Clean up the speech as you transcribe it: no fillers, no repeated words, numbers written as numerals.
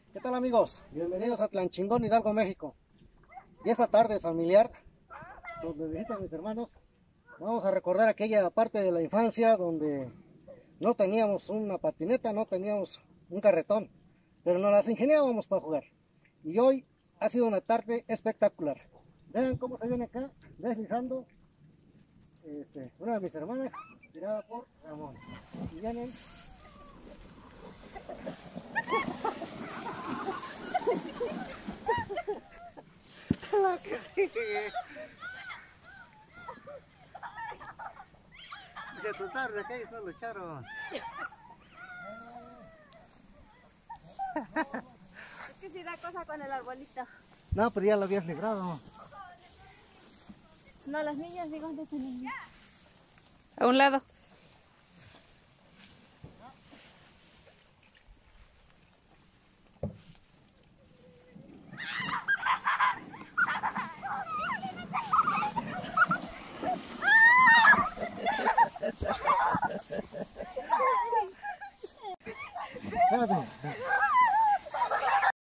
¿Qué tal, amigos? Bienvenidos a Tlanchingón, Hidalgo, México. Y esta tarde familiar, donde visitan mis hermanos, vamos a recordar aquella parte de la infancia donde no teníamos una patineta, no teníamos un carretón, pero nos las ingeniábamos para jugar. Y hoy ha sido una tarde espectacular. Vean cómo se viene acá, deslizando una de mis hermanas, tirada por Ramón. Y vienen... ¡La que sigue! Dice tu tarde, que ellos no lucharon. Es que si da cosa con el arbolito. No, pero ya lo habías librado. No, las niñas, digo, de niñas. A un lado. Espérate.